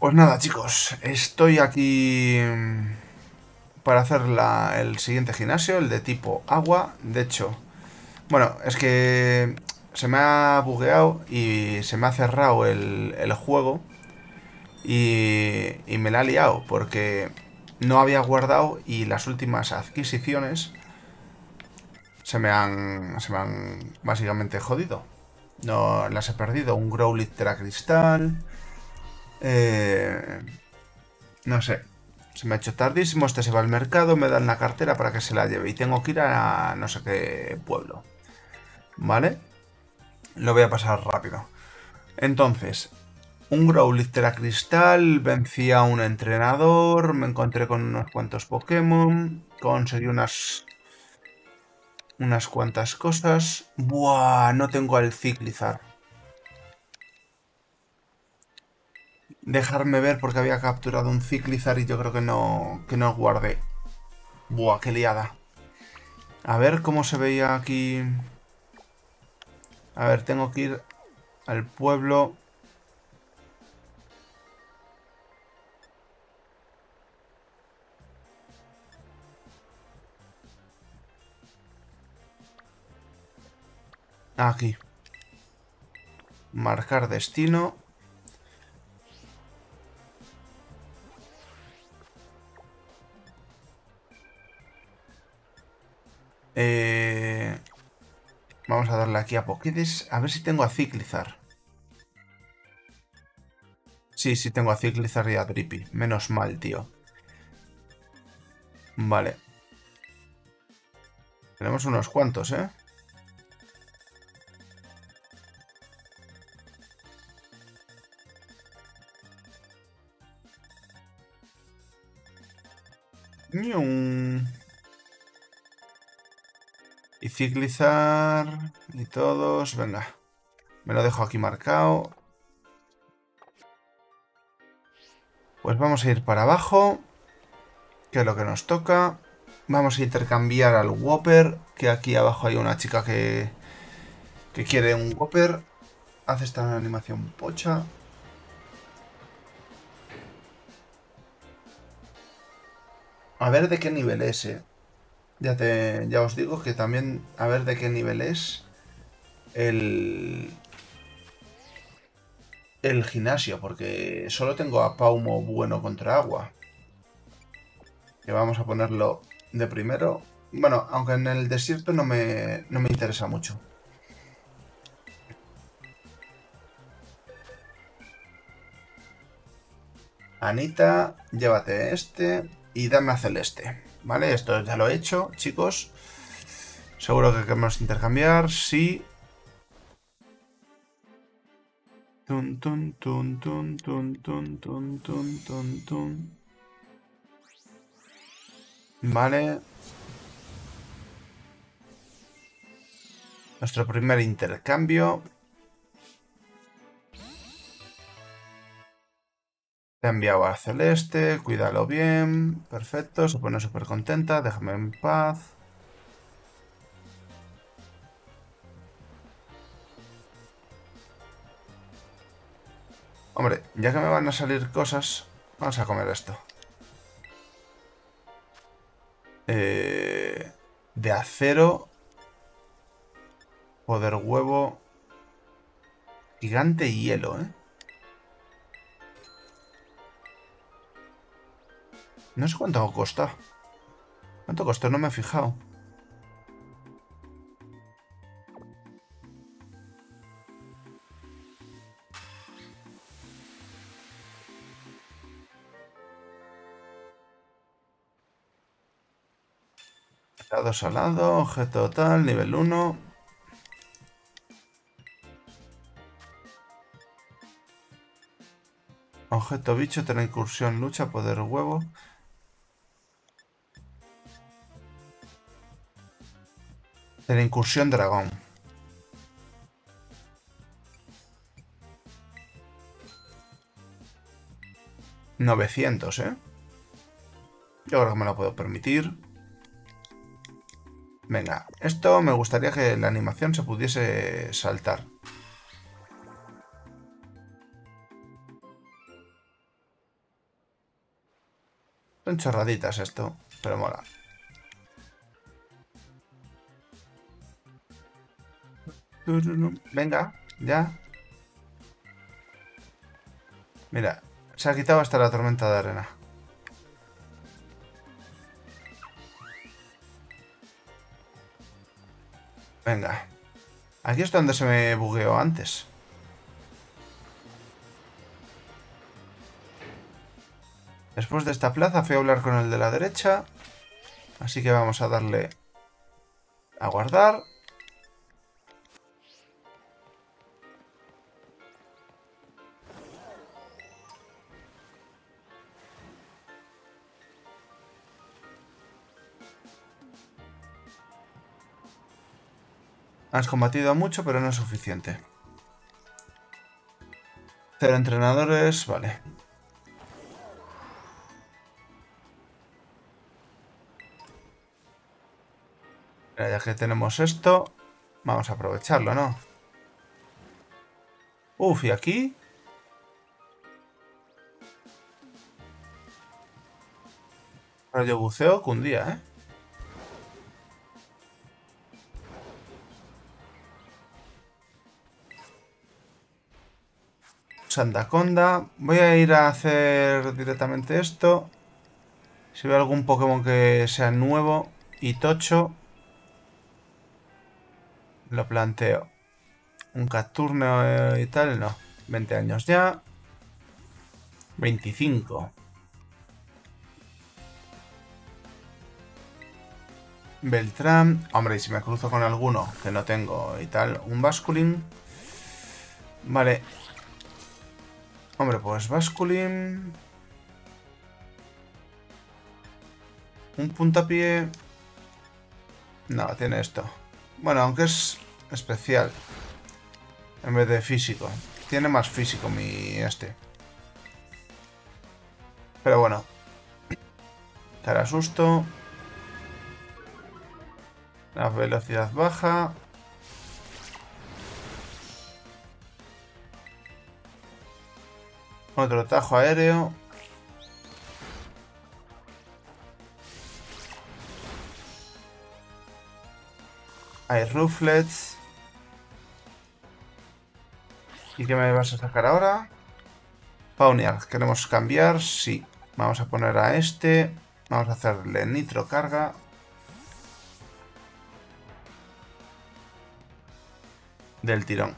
Pues nada, chicos, estoy aquí para hacer el siguiente gimnasio, el de tipo agua. De hecho, bueno, es que se me ha bugueado y se me ha cerrado el juego y me la ha liado porque no había guardado y las últimas adquisiciones se me han básicamente jodido. No las he perdido. Un Growlithe Teracristal. Eh, no sé. Se me ha hecho tardísimo. Este se va al mercado. Me dan la cartera para que se la lleve. Y tengo que ir a no sé qué pueblo. ¿Vale? Lo voy a pasar rápido. Entonces, un Growlithe Teracristal. Vencí a un entrenador. Me encontré con unos cuantos Pokémon. Conseguí unas cuantas cosas. Buah, no tengo al Ciclizar. Dejarme ver porque había capturado un Ciclizar y yo creo que no guardé. Buah, qué liada. A ver cómo se veía aquí. A ver, tengo que ir al pueblo. Aquí. Marcar destino. Vamos a darle aquí a Pokédex. A ver si tengo a Ciclizar. Sí, sí tengo a Ciclizar y a Drippy. Menos mal, tío. Vale. Tenemos unos cuantos, ¿eh? ¡Nium! Y Ciclizar. Y todos. Venga. Me lo dejo aquí marcado. Pues vamos a ir para abajo. Que es lo que nos toca. Vamos a intercambiar al Whopper. Que aquí abajo hay una chica que quiere un Whopper. Hace esta animación pocha. A ver de qué nivel es, eh. Ya os digo que también a ver de qué nivel es el, el gimnasio, porque solo tengo a Paumo bueno contra agua. Que vamos a ponerlo de primero. Bueno, aunque en el desierto no me interesa mucho. Anita, llévate este y dame a Celeste. ¿Vale? Esto ya lo he hecho, chicos. Seguro que queremos intercambiar. Sí. Tun, tun, tun, tun, tun, tun, tun, tun, tun, tun. Vale. Nuestro primer intercambio. Te he enviado a Celeste. Cuídalo bien. Perfecto. Se pone súper contenta. Déjame en paz. Hombre, ya que me van a salir cosas, vamos a comer esto. De acero. Poder huevo. Gigante hielo, ¿eh? No sé cuánto cuesta. ¿Cuánto costó? No me he fijado. Helado salado, objeto total, nivel 1. Objeto bicho, tener incursión, lucha, poder huevo. Tener incursión dragón. 900, ¿eh? Yo creo que me lo puedo permitir. Venga, esto me gustaría que la animación se pudiese saltar. Son chorraditas esto, pero mola. Venga, ya. Mira, se ha quitado hasta la tormenta de arena. Venga. Aquí es donde se me bugueó antes. Después de esta plaza fui a hablar con el de la derecha. Así que vamos a darle a guardar. Has combatido mucho, pero no es suficiente. 0 entrenadores, vale. Mira, ya que tenemos esto, vamos a aprovecharlo, ¿no? Uf, ¿y aquí? Rayo buceo que un día, ¿eh? Sandaconda. Voy a ir a hacer directamente esto. Si veo algún Pokémon que sea nuevo y tocho, lo planteo. Un Cacturne y tal, no. 20 años ya. 25. Beltrán. Hombre, y si me cruzo con alguno que no tengo y tal, un Basculin. Vale. Hombre, pues Basculin. Un puntapié. No, tiene esto. Bueno, aunque es especial. En vez de físico. Tiene más físico mi este. Pero bueno. Te hará susto. La velocidad baja. Otro tajo aéreo. Hay Rufflets. ¿Y qué me vas a sacar ahora? Pawniard. ¿Queremos cambiar? Sí. Vamos a poner a este. Vamos a hacerle nitro carga. Del tirón.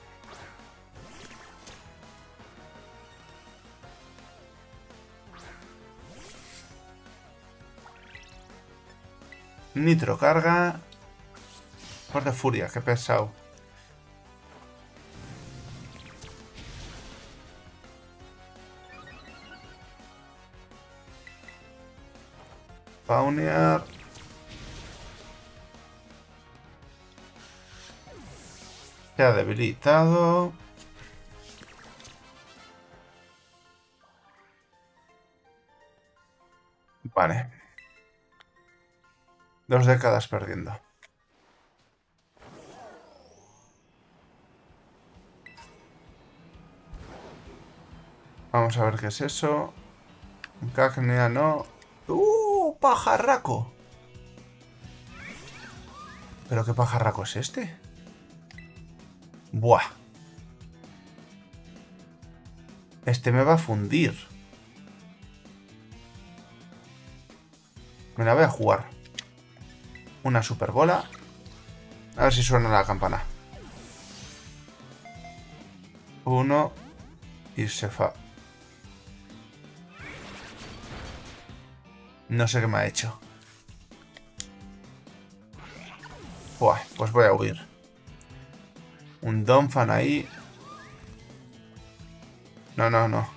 Nitro carga. Fuerte furia, qué pesado. Pawniard. Se ha debilitado. Vale. 2 décadas perdiendo. Vamos a ver qué es eso. Cacnea no. ¡Pajarraco! ¿Pero qué pajarraco es este? Buah. Este me va a fundir. Me la voy a jugar. Una super bola. A ver si suena la campana. 1. Y se fa. No sé qué me ha hecho. Buah, pues voy a huir. Un Donphan ahí. No, no, no.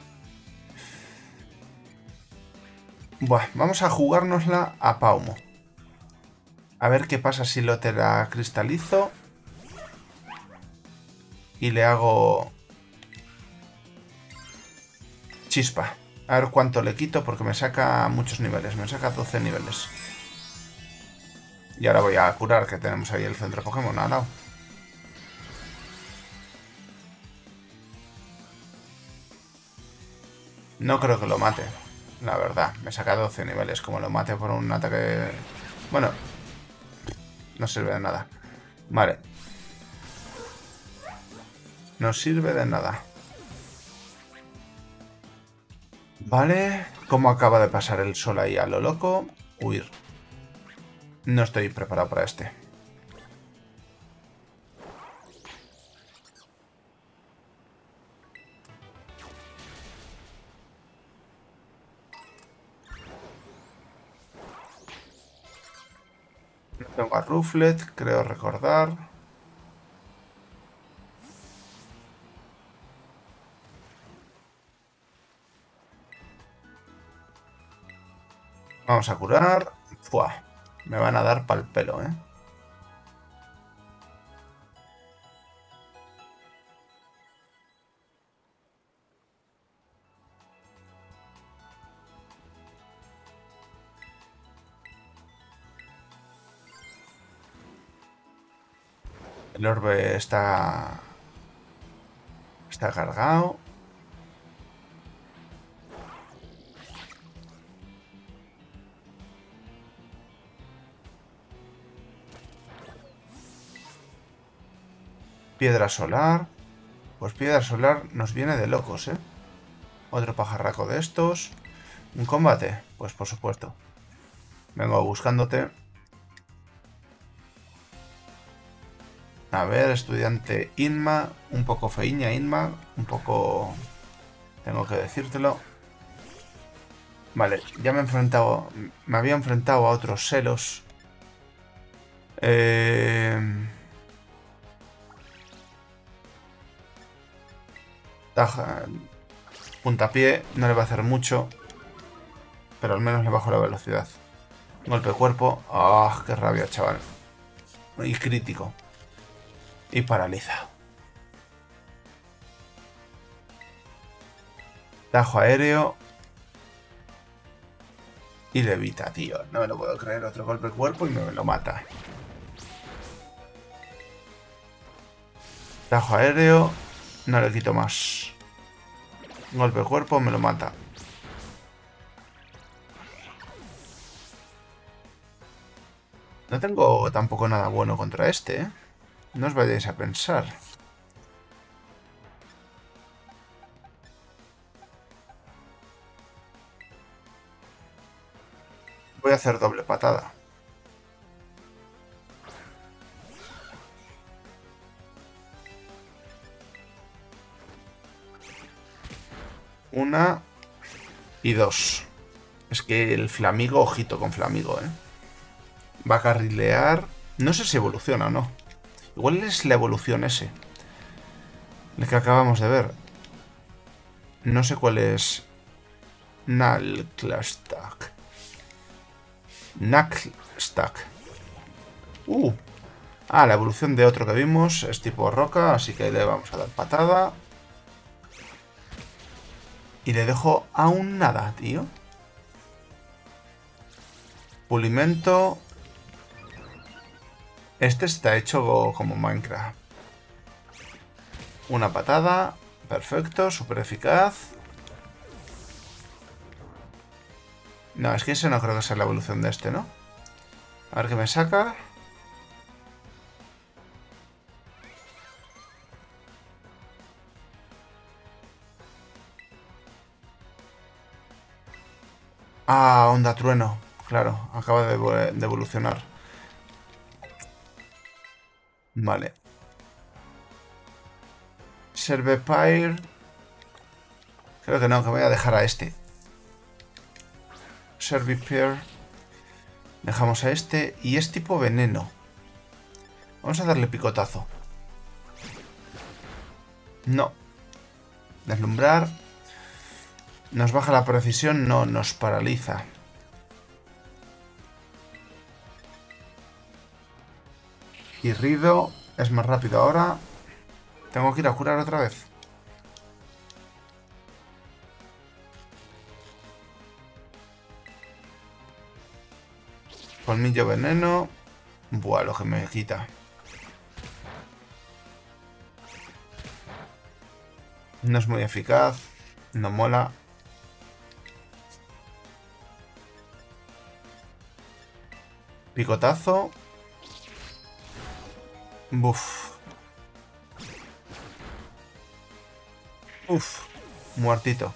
Buah, vamos a jugárnosla a Paumo. A ver qué pasa si lo teracristalizo. Y le hago... Chispa. A ver cuánto le quito porque me saca muchos niveles. Me saca 12 niveles. Y ahora voy a curar, que tenemos ahí el centro Pokémon al lado. No creo que lo mate. La verdad, me saca 12 niveles. Como lo mate por un ataque... Bueno, no sirve de nada. Vale. No sirve de nada. Vale. ¿Cómo acaba de pasar el sol ahí a lo loco? Huir. No estoy preparado para este. No tengo a Rufflet, creo recordar. Vamos a curar. Fua. Me van a dar pal pelo, ¿eh? El orbe está... Está cargado. Piedra solar. Pues piedra solar nos viene de locos, ¿eh? Otro pajarraco de estos. ¿Un combate? Pues por supuesto. Vengo buscándote. A ver, estudiante Inma. Un poco feiña Inma. Un poco... Tengo que decírtelo. Vale, ya me he enfrentado... Me había enfrentado a otros celos. Taja... Puntapié. No le va a hacer mucho. Pero al menos le bajo la velocidad. Golpe de cuerpo. ¡Ah! ¡Qué rabia, chaval! Y crítico. Y paraliza. Tajo aéreo. Y levita, tío. No me lo puedo creer. Otro golpe de cuerpo y me lo mata. Tajo aéreo. No le quito más. Golpe de cuerpo, me lo mata. No tengo tampoco nada bueno contra este, ¿eh? No os vayáis a pensar. Voy a hacer doble patada. Una y dos. Es que el Flamigo, ojito con Flamigo, ¿eh? Va a carrilear. No sé si evoluciona o no. Igual es la evolución ese. El que acabamos de ver. No sé cuál es. Nalklastack. Knackstack. Ah, la evolución de otro que vimos es tipo roca, así que le vamos a dar patada. Y le dejo aún nada, tío. Pulimento. Este está hecho como Minecraft. Una patada. Perfecto, súper eficaz. No, es que ese no creo que sea la evolución de este, ¿no? A ver qué me saca. Ah, onda trueno. Claro, acaba de evolucionar. Vale. Servepire. Creo que no, que voy a dejar a este. Servipire. Dejamos a este. Y es tipo veneno. Vamos a darle picotazo. No. Deslumbrar. Nos baja la precisión. No, nos paraliza. Y Rido es más rápido ahora. Tengo que ir a curar otra vez. Colmillo veneno. Buah, lo que me quita. No es muy eficaz. No mola. Picotazo. Buf. Uf. Muertito.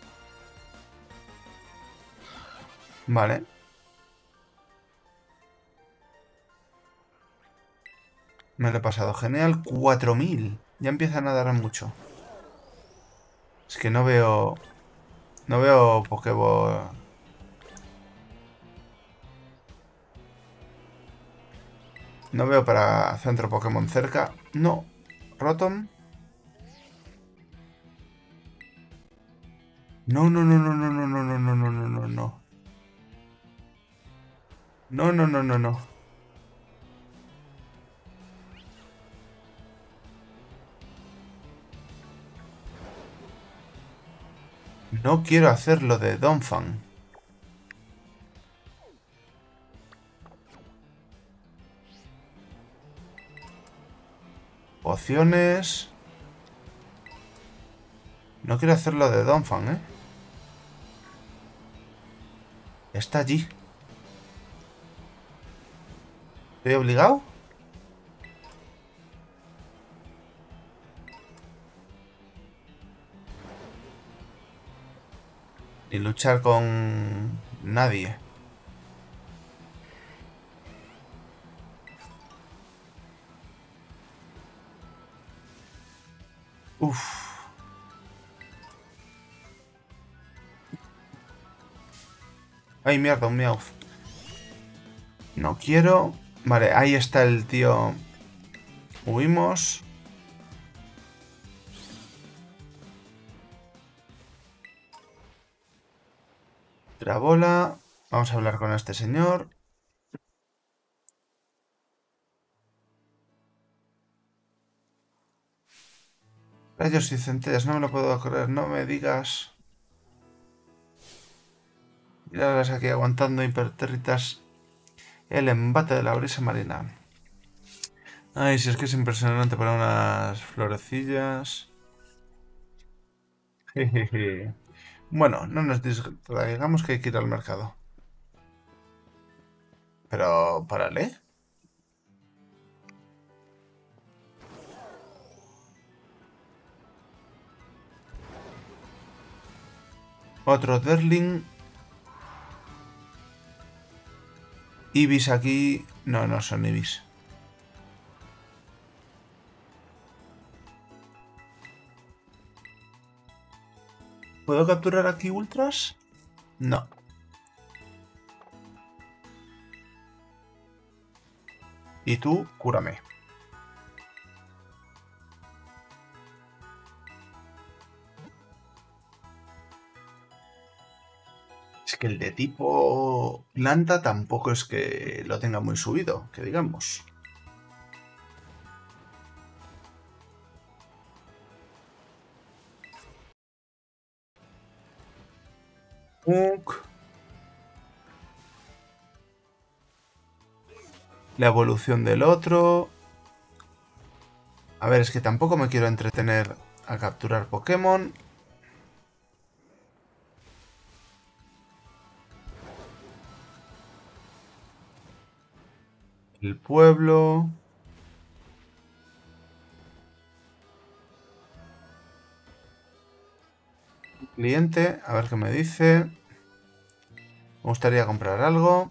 Vale. Me lo he pasado genial. 4000. Ya empiezan a dar mucho. Es que no veo... No veo Pokéball. No veo para centro Pokémon cerca. No. Rotom. No, no, no, no, no, no, no, no, no, no, no, no, no. No, no, no, no, no. No quiero hacerlo de Donphan. Pociones. No quiero hacerlo de Donphan, ¿eh? Está allí. ¿Estoy obligado? Ni luchar con nadie. Uf. Ay, mierda, un Meowth. No quiero. Vale, ahí está el tío. Huimos. Otra bola. Vamos a hablar con este señor. Rayos y centellas, no me lo puedo creer, no me digas. Mírales aquí aguantando impertérritas el embate de la brisa marina. Ay, si es que es impresionante para unas florecillas. Jejeje. Bueno, no nos distraigamos que hay que ir al mercado. Pero, párale. Otro Derling. Ibis aquí. No, no son Ibis. ¿Puedo capturar aquí ultras? No. Y tú, cúrame. Es que el de tipo planta tampoco es que lo tenga muy subido, que digamos. Uk. La evolución del otro. A ver, es que tampoco me quiero entretener a capturar Pokémon. El pueblo. Cliente, a ver qué me dice. Me gustaría comprar algo.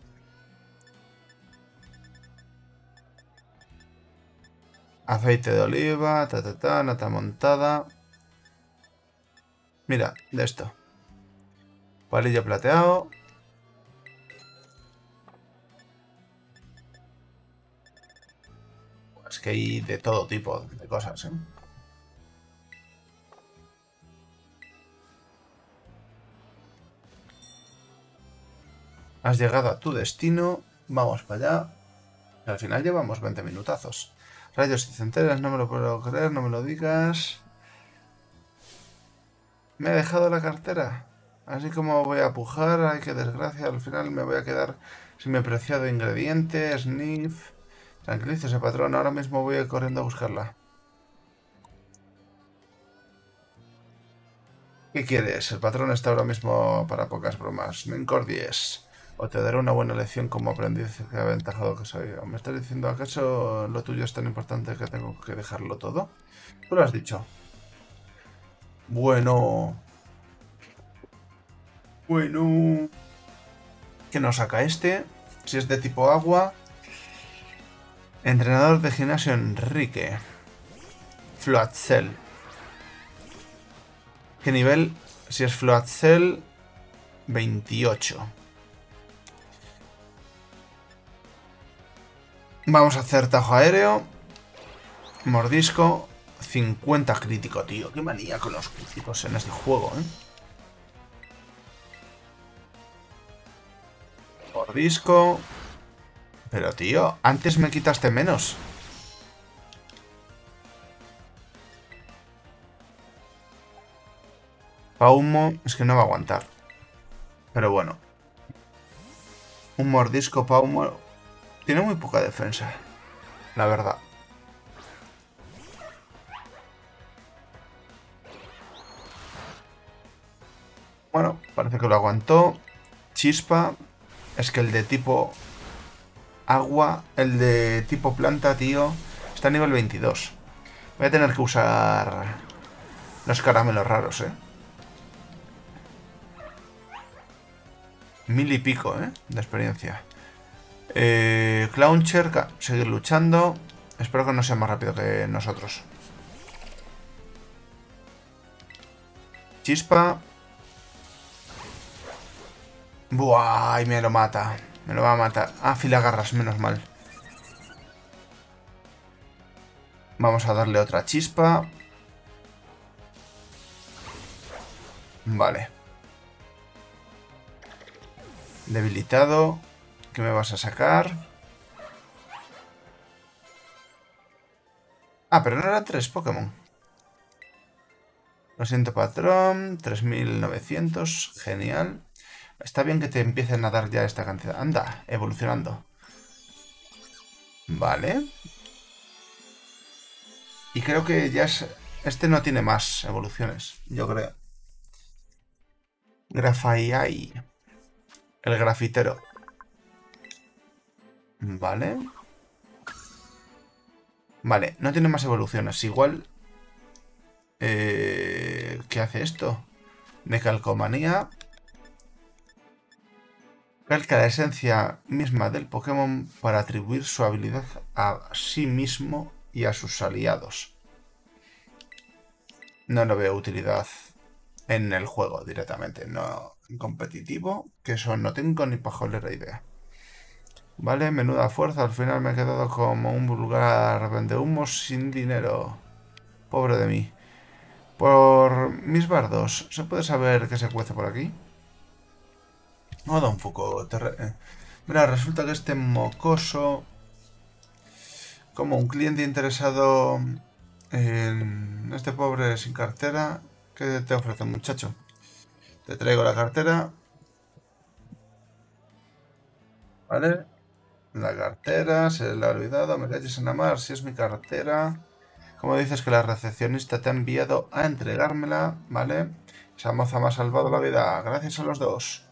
Aceite de oliva, nata montada. Mira, de esto. Palillo plateado. Es que hay de todo tipo de cosas, ¿eh? Has llegado a tu destino. Vamos para allá. Al final llevamos 20 minutazos. Rayos y centellas, no me lo puedo creer, no me lo digas. Me he dejado la cartera. Así como voy a pujar, ay, qué desgracia. Al final me voy a quedar sin mi preciado ingrediente, Sniff. Tranquilícese, patrón, ahora mismo voy corriendo a buscarla. ¿Qué quieres? El patrón está ahora mismo para pocas bromas. No incordies. o te daré una buena lección como aprendiz que aventajado que soy. ¿Me estás diciendo acaso lo tuyo es tan importante que tengo que dejarlo todo? Tú lo has dicho. Bueno. Bueno. ¿Qué nos saca este? Si es de tipo agua. Entrenador de gimnasio Enrique. Floatzel. ¿Qué nivel? Si es Floatzel, 28. Vamos a hacer tajo aéreo. Mordisco. 50 crítico, tío. Qué manía con los críticos en este juego, ¿eh? Mordisco. Pero, tío, antes me quitaste menos. Paumo. Es que no va a aguantar. Pero bueno. Un mordisco Paumo. Tiene muy poca defensa. La verdad. Bueno, parece que lo aguantó. Chispa. Es que el de tipo agua, el de tipo planta, tío, está a nivel 22. Voy a tener que usar los caramelos raros, 1000 y pico, de experiencia. Clowncher, seguir luchando. Espero que no sea más rápido que nosotros. Chispa. Buah, y me lo mata. Me lo va a matar. Ah, filagarras, menos mal. Vamos a darle otra chispa. Vale. Debilitado. ¿Qué me vas a sacar? Ah, pero no eran 3 Pokémon. Lo siento, patrón. 3900. Genial. Está bien que te empiecen a dar ya esta cantidad. Anda, evolucionando. Vale. Y creo que ya es... Este no tiene más evoluciones, yo creo. Grafaiai. El grafitero. Vale. Vale, no tiene más evoluciones. Igual... ¿qué hace esto? De calcomanía. Calca la esencia misma del Pokémon para atribuir su habilidad a sí mismo y a sus aliados. No lo veo utilidad en el juego directamente, no en competitivo, que eso no tengo ni pajolera idea. Vale, menuda fuerza, al final me he quedado como un vulgar vendehumos sin dinero. Pobre de mí. Por mis bardos, ¿se puede saber qué se cuece por aquí? No da un poco... Mira, resulta que este mocoso... Como un cliente interesado en este pobre sin cartera... ¿Qué te ofrece, muchacho? Te traigo la cartera. ¿Vale? La cartera, se la ha olvidado. Me calles en la mar, si es mi cartera. Como dices que la recepcionista te ha enviado a entregármela, ¿vale? Esa moza me ha salvado la vida. Gracias a los dos.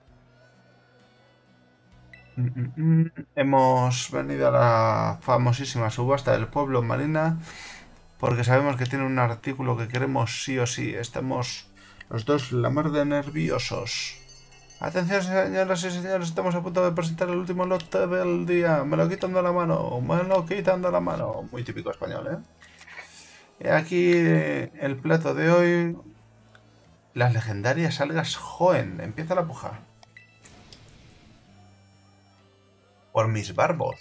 Hemos venido a la famosísima subasta del pueblo Marina porque sabemos que tiene un artículo que queremos sí o sí. Estamos los dos la mar de nerviosos. Atención, señoras y señores, estamos a punto de presentar el último lote del día. Me lo quitan de la mano, me lo quitan de la mano. Muy típico español, ¿eh? Y aquí el plato de hoy. Las legendarias algas Joen. Empieza la puja. Por mis barbos.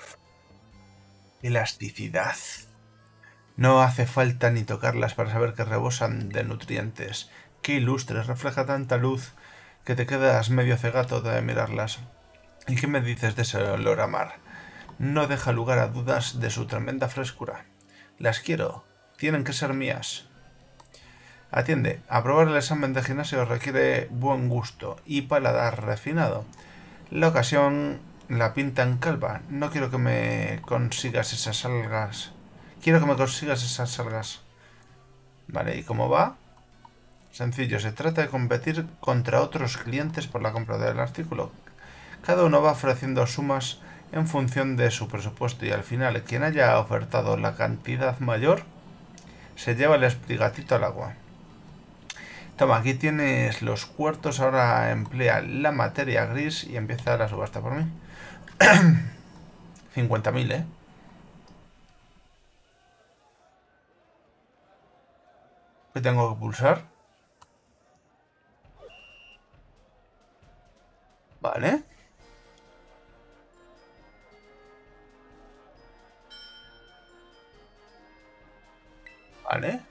Elasticidad. No hace falta ni tocarlas para saber que rebosan de nutrientes. Qué ilustres, refleja tanta luz que te quedas medio cegato de mirarlas. ¿Y qué me dices de ese olor a mar? No deja lugar a dudas de su tremenda frescura. Las quiero, tienen que ser mías. Atiende, aprobar el examen de gimnasio requiere buen gusto y paladar refinado. La ocasión la pinta en calva. No quiero que me consigas esas algas. Quiero que me consigas esas algas. Vale, ¿y cómo va? Sencillo, se trata de competir contra otros clientes por la compra del artículo. Cada uno va ofreciendo sumas en función de su presupuesto y al final quien haya ofertado la cantidad mayor se lleva el esprigatito al agua. Toma, aquí tienes los cuartos, ahora emplea la materia gris y empieza la subasta por mí. 50.000, ¿eh? ¿Qué tengo que pulsar? Vale. Vale.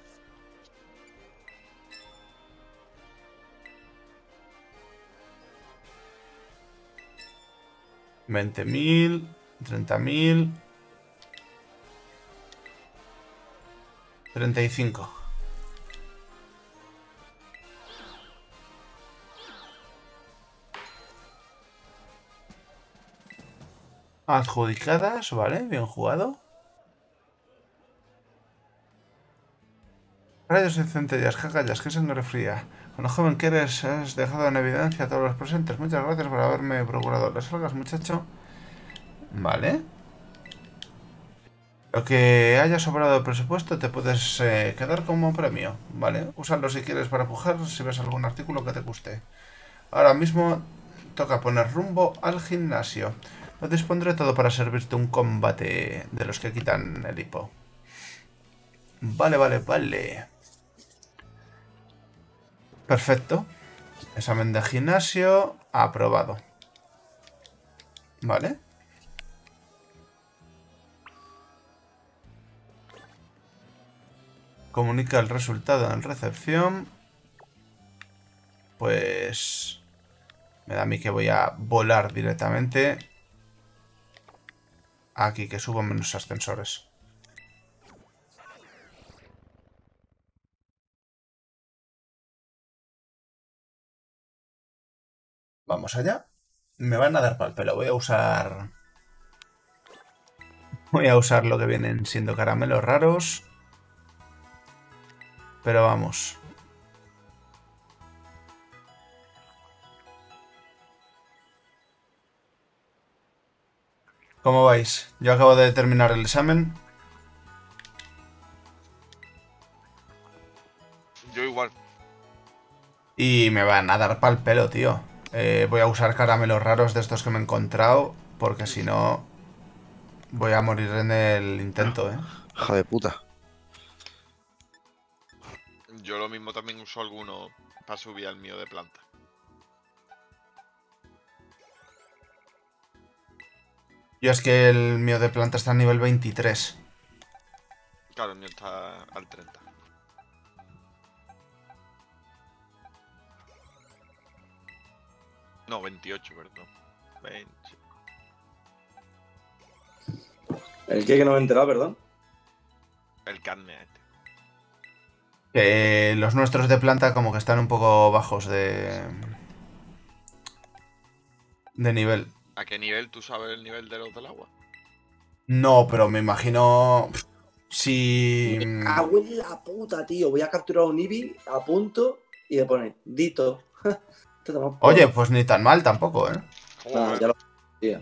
$20.000, 30.000, 35. Adjudicadas, vale, bien jugado. Rayos y centellas, jagallas, qué sangre fría. Con lo joven que eres, has dejado en evidencia a todos los presentes. Muchas gracias por haberme procurado las algas, muchacho. Vale. Lo que haya sobrado de presupuesto te puedes quedar como premio. Vale, úsalo si quieres para pujar, si ves algún artículo que te guste. Ahora mismo toca poner rumbo al gimnasio. Lo dispondré todo para servirte un combate de los que quitan el hipo. Vale, vale, vale. Perfecto. Examen de gimnasio aprobado. Vale. Comunica el resultado en recepción. Pues me da a mí que voy a volar directamente. Aquí, que subo menos ascensores. Vamos allá. Me van a dar pal pelo. Voy a usar... Voy a usar lo que vienen siendo caramelos raros. Pero vamos. ¿Cómo vais? Yo acabo de terminar el examen. Yo igual. Y me van a dar pal pelo, tío. Voy a usar caramelos raros de estos que me he encontrado. Porque si no... Voy a morir en el intento, ¿eh? Hija de puta. Yo lo mismo también uso alguno para subir al mío de planta. Yo es que el mío de planta está a nivel 23. Claro, el mío está al 30. No, 28, perdón. 20. ¿El qué que no me he enterado, perdón? El carne este. Que los nuestros de planta como que están un poco bajos de nivel. ¿A qué nivel tú sabes el nivel de los del agua? No, pero me imagino... Si... Me cago en la puta, tío. Voy a capturar un Eevee a punto y le pone Dito. Te tomas por- Oye, pues ni tan mal tampoco, ¿eh? Ah, Joder, ya lo tío.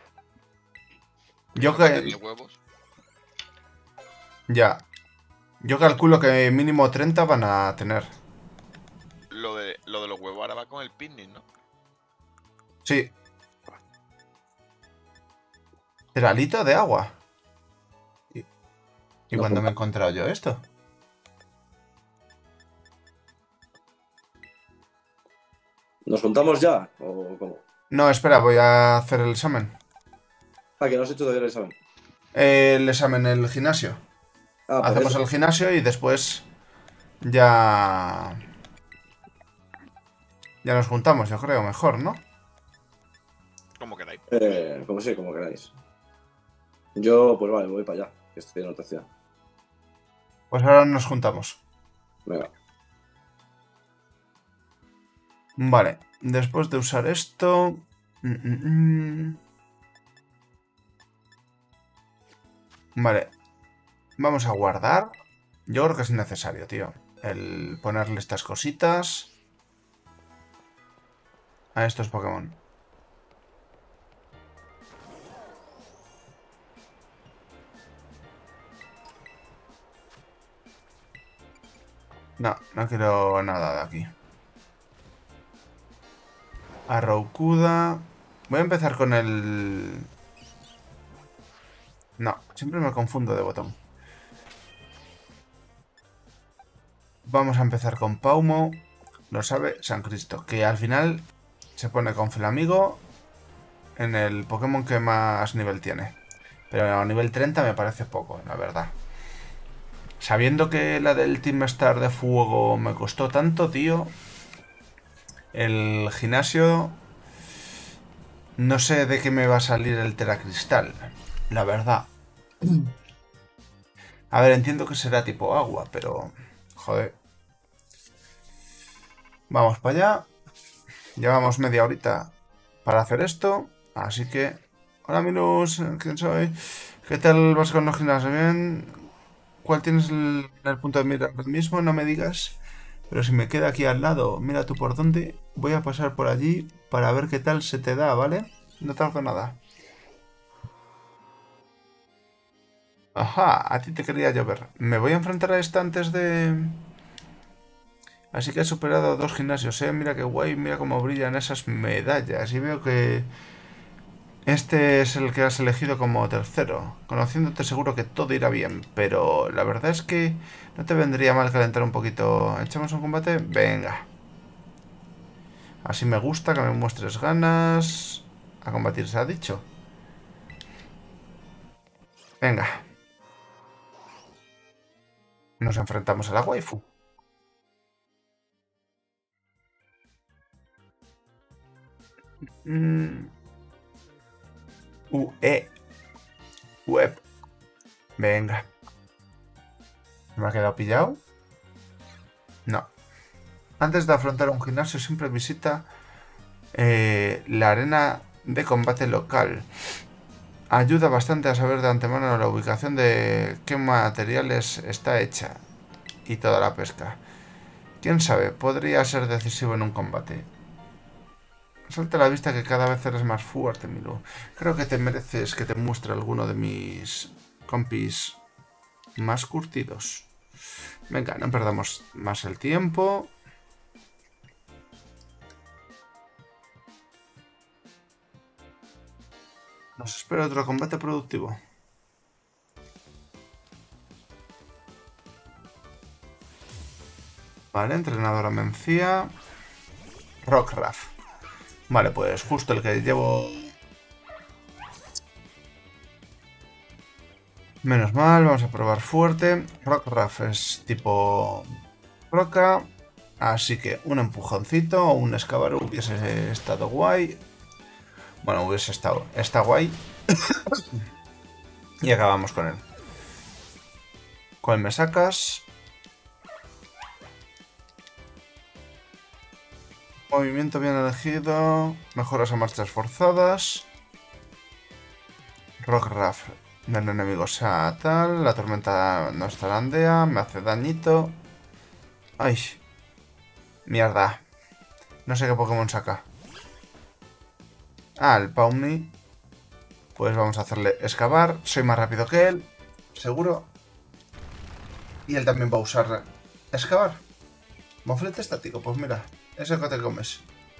Yo no tiene que... ni huevos. Ya. Yo calculo que mínimo 30 van a tener. Lo de los huevos ahora va con el picnic, ¿no? Sí. Ceralito de agua. ¿Y No cuándo me he junta. encontrado yo esto? ¿Nos juntamos ya? ¿O cómo? No, espera, voy a hacer el examen. Ah, que no has hecho todavía el examen. El examen en el gimnasio. Ah, por Hacemos eso. el gimnasio y después ya... Ya nos juntamos, yo creo, mejor, ¿no? Como queráis. Como sí, como queráis. Yo, pues vale, voy para allá, que estoy en otra ciudad. Pues ahora nos juntamos. Venga. Vale, después de usar esto... Vale, vamos a guardar. Yo creo que es necesario, tío. El ponerle estas cositas a estos Pokémon. No, no quiero nada de aquí. Arroucuda. Voy a empezar con el... No, siempre me confundo de botón. Vamos a empezar con Paumo. Lo sabe San Cristo. Que al final se pone con Flamigo en el Pokémon que más nivel tiene. Pero a nivel 30 me parece poco, la verdad. Sabiendo que la del Team Star de fuego me costó tanto, tío. El gimnasio... No sé de qué me va a salir el Teracristal. La verdad. A ver, entiendo que será tipo agua, pero... Joder. Vamos para allá. Llevamos media horita para hacer esto. Así que... Hola, Minus. ¿Quién soy? ¿Qué tal vas con los gimnasios? ¿Bien? ¿Cuál tienes el punto de mira ahora mismo? No me digas. Pero si me queda aquí al lado, mira tú por dónde. Voy a pasar por allí para ver qué tal se te da, ¿vale? No tardo nada. Ajá, a ti te quería llover. Me voy a enfrentar a esta antes de... Así que he superado 2 gimnasios, ¿eh? Mira qué guay, mira cómo brillan esas medallas. Y veo que este es el que has elegido como tercero. Conociéndote seguro que todo irá bien, pero la verdad es que no te vendría mal calentar un poquito. ¿Echamos un combate? Venga. Así me gusta, que me muestres ganas. A combatir se ha dicho. Venga. Nos enfrentamos a la waifu. Mm. Web. Venga. ¿Me ha quedado pillado? No. Antes de afrontar un gimnasio siempre visita la arena de combate local. Ayuda bastante a saber de antemano la ubicación de qué materiales está hecha y toda la pesca. Quién sabe, podría ser decisivo en un combate. Salta a la vista que cada vez eres más fuerte, Milu. Creo que te mereces que te muestre alguno de mis compis más curtidos. Venga, no perdamos más el tiempo. Nos espera otro combate productivo. Vale, entrenadora Mencía. Rockruff. Vale, pues justo el que llevo... Menos mal, vamos a probar fuerte. Rockruff es tipo... roca. Así que un empujoncito o un escabaro hubiese estado guay. Bueno, hubiese estado... Está guay. Y acabamos con él. ¿Cuál me sacas? Movimiento bien elegido. Mejoras a marchas forzadas. Rockruff del enemigo sea tal. La tormenta no es talandea. Me hace dañito. Ay. Mierda. No sé qué Pokémon saca. Ah, el Pawnee. Pues vamos a hacerle excavar. Soy más rápido que él. Seguro. Y él también va a usar excavar. Moflete estático. Pues mira. Ese que te comes.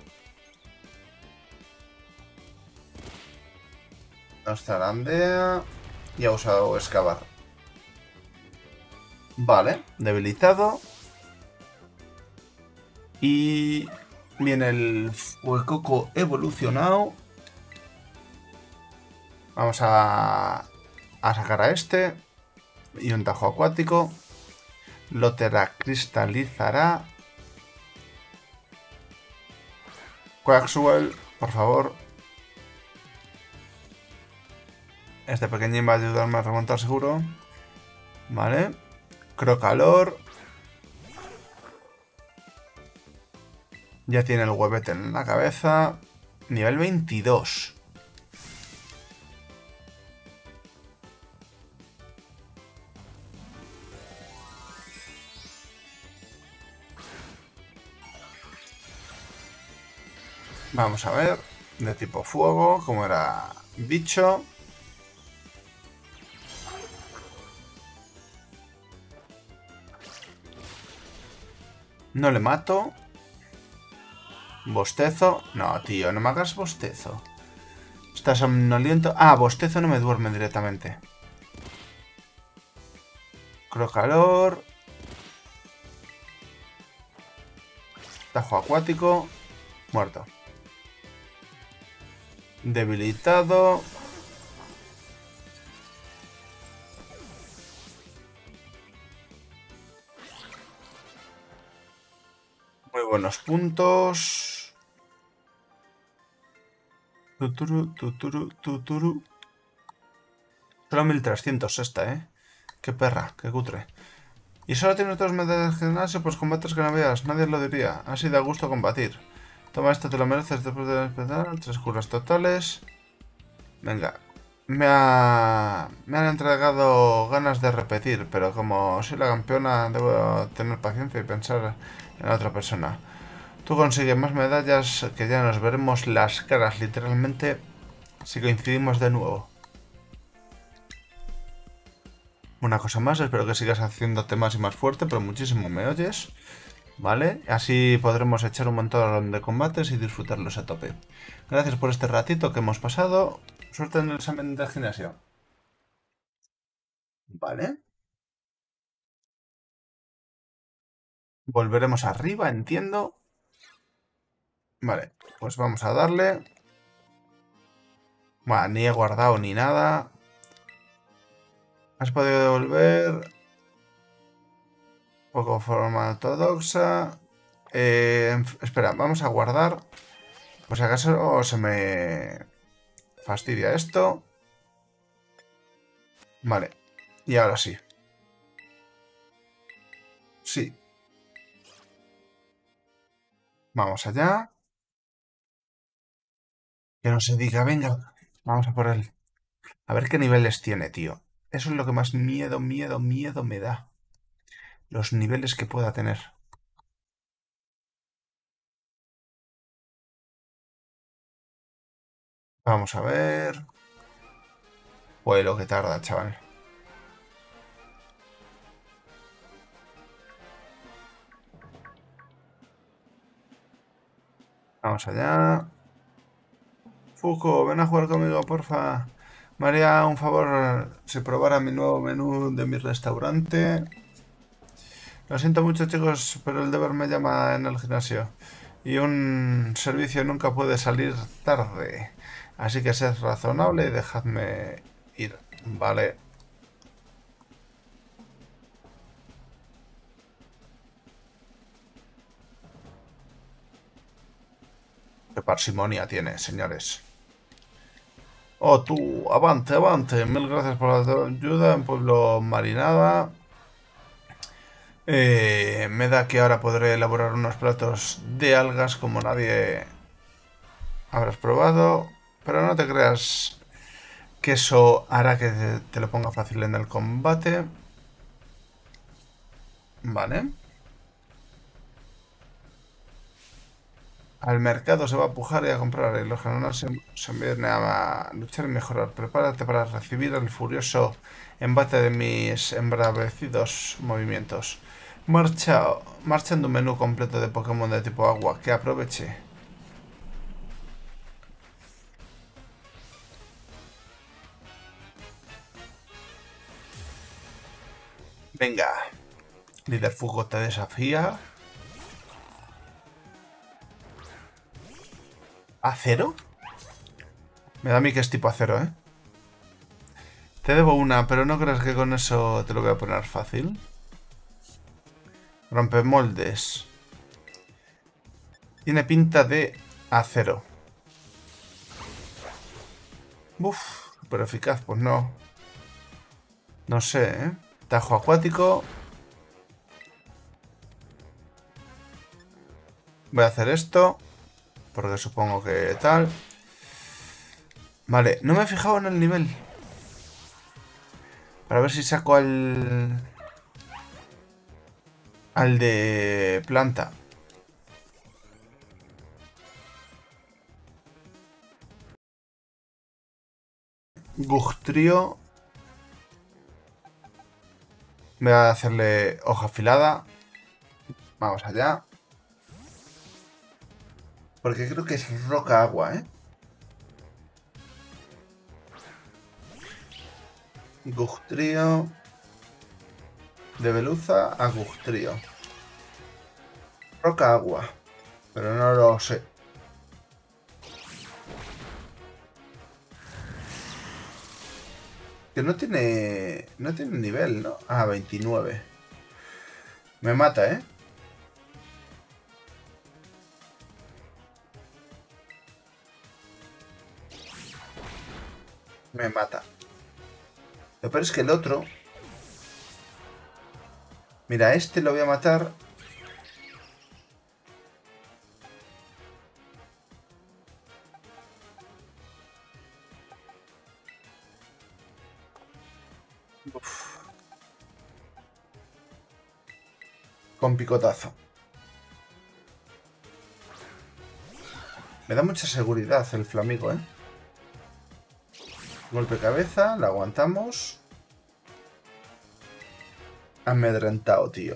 Nos zarandea. Y ha usado excavar. Vale. Debilitado. Y viene el Fuecoco evolucionado. Vamos a sacar a este. Y un tajo acuático. Lo teracristalizará. Quaxwell, por favor. Este pequeñín va a ayudarme a remontar seguro. Vale. Crocalor. Ya tiene el huevete en la cabeza. Nivel 22. Vamos a ver. De tipo fuego, como era bicho. No le mato. Bostezo. No, tío, no me hagas bostezo. Está somnoliento. Ah, bostezo no me duerme directamente. Crocalor. Tajo acuático. Muerto. Debilitado. Muy buenos puntos. Tuturu, tuturu, tuturu. Solo 1300 esta, ¿eh? Qué perra, qué cutre. Y solo tiene otros medallas de gimnasio, pues combates que no veas. Nadie lo diría. Así da gusto combatir. Toma esto, te lo mereces después de despertar. 3 curas totales. Venga. Me han entregado ganas de repetir, pero como soy la campeona, debo tener paciencia y pensar en la otra persona. Tú consigues más medallas, que ya nos veremos las caras literalmente si coincidimos de nuevo. Una cosa más, espero que sigas haciéndote más y más fuerte, pero muchísimo me oyes. ¿Vale? Así podremos echar un montón de combates y disfrutarlos a tope. Gracias por este ratito que hemos pasado. Suerte en el examen de gimnasio. Vale. Volveremos arriba, entiendo. Vale, pues vamos a darle. Bueno, ni he guardado ni nada. Has podido devolver. Poco forma ortodoxa. Espera, vamos a guardar. Pues si acaso se me fastidia esto. Vale. Y ahora sí. Sí. Vamos allá. Que no se diga, venga. Vamos a por él. A ver qué niveles tiene, tío. Eso es lo que más miedo me da. Los niveles que pueda tener. Vamos a ver. Pues lo que tarda, chaval. Vamos allá. Fujo, ven a jugar conmigo, porfa. Me haría un favor si probara mi nuevo menú de mi restaurante. Lo siento mucho, chicos, pero el deber me llama en el gimnasio. Y un servicio nunca puede salir tarde. Así que sed razonable y dejadme ir. Vale. Qué parsimonia tiene, señores. Oh, tú, avante, avante. Mil gracias por la ayuda en Pueblo Marinada. Me da que ahora podré elaborar unos platos de algas como nadie habrás probado. Pero no te creas que eso hará que te lo ponga fácil en el combate. Vale. Al mercado se va a pujar y a comprar. Y los generales se vienen a luchar y mejorar. Prepárate para recibir el furioso embate de mis embravecidos movimientos. Marchando un menú completo de Pokémon de tipo agua. Que aproveche. Venga. Líder Fuego te desafía. ¿Acero? Me da a mí que es tipo acero, ¿eh? Te debo una, pero no creas que con eso te lo voy a poner fácil. Rompemoldes. Tiene pinta de acero. Uf, pero eficaz, pues no. No sé, ¿eh? Tajo acuático. Voy a hacer esto. Porque supongo que tal. Vale, no me he fijado en el nivel. Para ver si saco al de planta. Gugtrio. Voy a hacerle hoja afilada. Vamos allá. Porque creo que es roca agua, ¿eh? Gugtrio. De Veluza a Gugtrio. Roca agua. Pero no lo sé. Que no tiene... No tiene nivel, ¿no? Ah, 29. Me mata, ¿eh? Me mata. Lo peor es que el otro... Mira, este lo voy a matar. Uf. Con picotazo. Me da mucha seguridad el flamigo, ¿eh? Golpe cabeza, la aguantamos. Amedrentado, tío.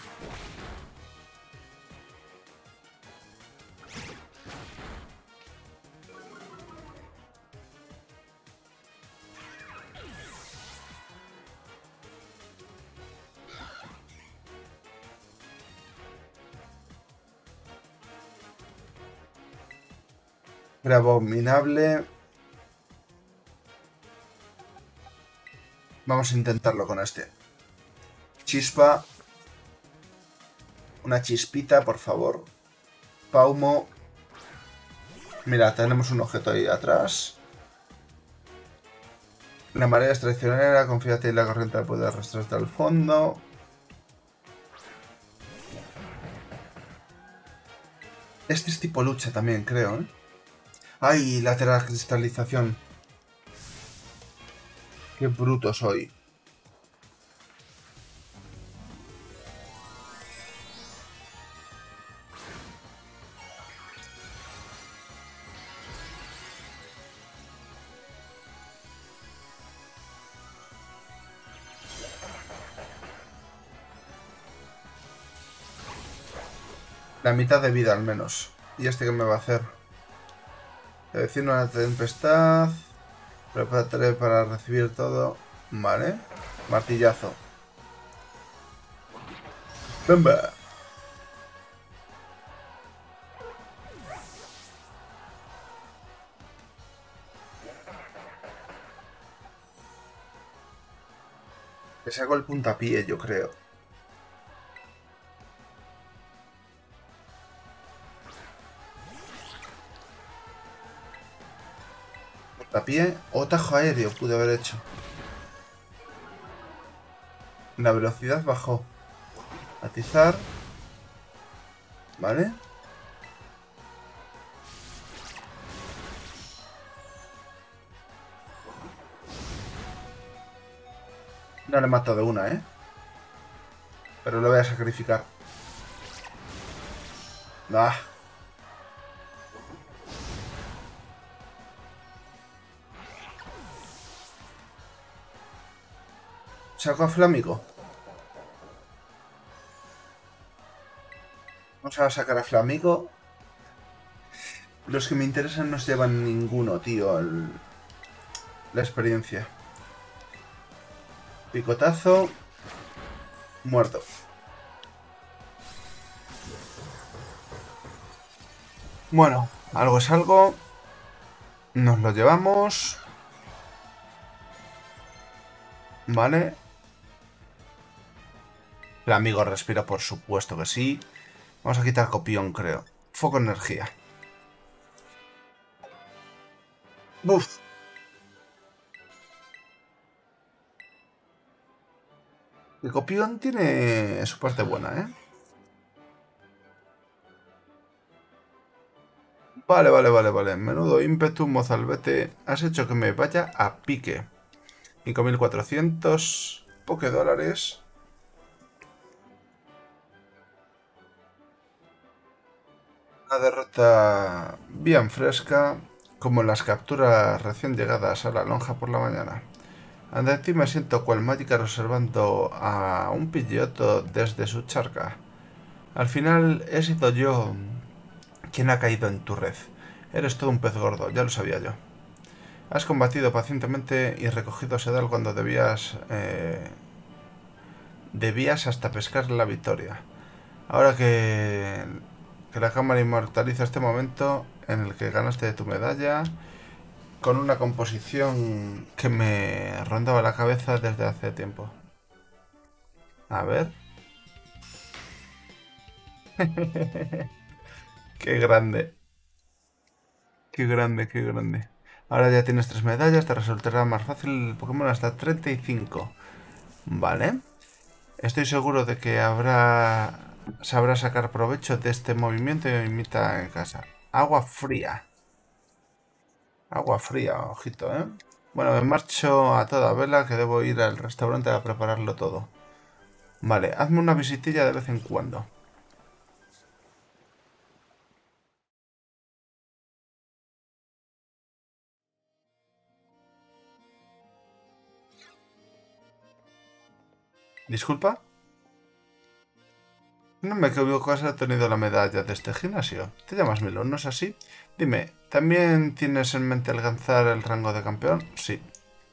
Abominable. Vamos a intentarlo con este. Chispa. Una chispita, por favor. Paumo. Mira, tenemos un objeto ahí atrás. La marea es traicionera. Confíate en la corriente puede arrastrarte al fondo. Este es tipo lucha también, creo, ¿eh? ¡Ay! Lateral cristalización. ¡Qué bruto soy! La mitad de vida al menos. ¿Y este qué me va a hacer? Decir una tempestad. Prepárate para recibir todo. Vale. Martillazo. ¡Bamba! Le saco el puntapié, yo creo. Puntapié o tajo aéreo pude haber hecho. La velocidad bajó. Atizar. Vale. No le he matado de una, ¿eh? Pero lo voy a sacrificar. Ah. Saco a Flamigo. Vamos a sacar a Flamigo. Los que me interesan no se llevan ninguno, tío. La experiencia. Picotazo. Muerto. Bueno, algo es algo. Nos lo llevamos. Vale. El amigo respira, por supuesto que sí. Vamos a quitar copión, creo. Foco energía. Buf. El copión tiene su parte buena, ¿eh? Vale. Menudo ímpetu, mozalbete. Has hecho que me vaya a pique. 5.400 $. Una derrota bien fresca, como las capturas recién llegadas a la lonja por la mañana. Ante ti me siento cual mágica observando a un Pidgeotto desde su charca. Al final he sido yo quien ha caído en tu red. Eres todo un pez gordo, ya lo sabía yo. Has combatido pacientemente y recogido sedal cuando debías hasta pescar la victoria. Ahora que la cámara inmortaliza este momento en el que ganaste tu medalla con una composición que me rondaba la cabeza desde hace tiempo. A ver. Qué grande. Qué grande, qué grande. Ahora ya tienes 3 medallas, te resultará más fácil el Pokémon hasta 35. Vale. Estoy seguro de que sabrá sacar provecho de este movimiento y imita en casa. Agua fría. Agua fría, ojito, ¿eh? Bueno, me marcho a toda vela que debo ir al restaurante a prepararlo todo. Vale, hazme una visitilla de vez en cuando. ¿Disculpa? No me equivoco, has obtenido la medalla de este gimnasio. Te llamas Melón, ¿no es así? Dime, ¿también tienes en mente alcanzar el rango de campeón? Sí.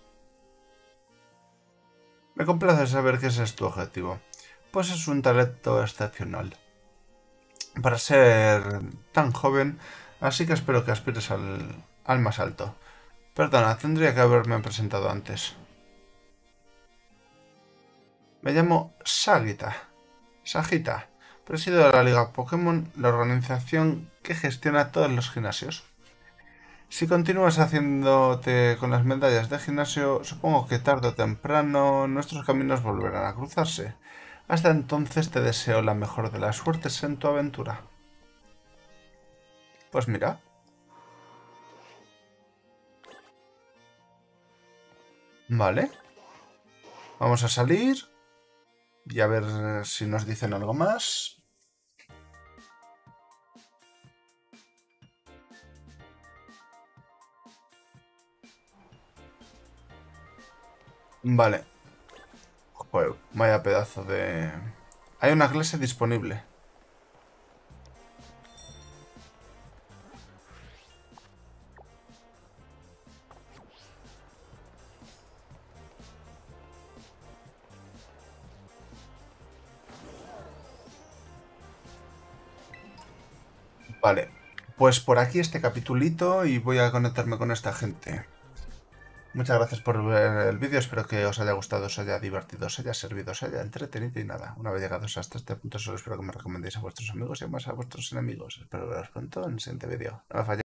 Me complace saber que ese es tu objetivo. Pues es un talento excepcional para ser tan joven, así que espero que aspires al más alto. Perdona, tendría que haberme presentado antes. Me llamo Sagita. Presido de la Liga Pokémon, la organización que gestiona todos los gimnasios. Si continúas haciéndote con las medallas de gimnasio, supongo que tarde o temprano nuestros caminos volverán a cruzarse. Hasta entonces te deseo la mejor de las suertes en tu aventura. Pues mira. Vale. Vamos a salir. Y a ver si nos dicen algo más. Vale. Joder, vaya pedazo de... Hay una clase disponible. Vale. Pues por aquí este capitulito y voy a conectarme con esta gente. Muchas gracias por ver el vídeo, espero que os haya gustado, os haya divertido, os haya servido, os haya entretenido y nada. Una vez llegados hasta este punto solo espero que me recomendéis a vuestros amigos y más a vuestros enemigos. Espero veros pronto en el siguiente vídeo. No me falléis.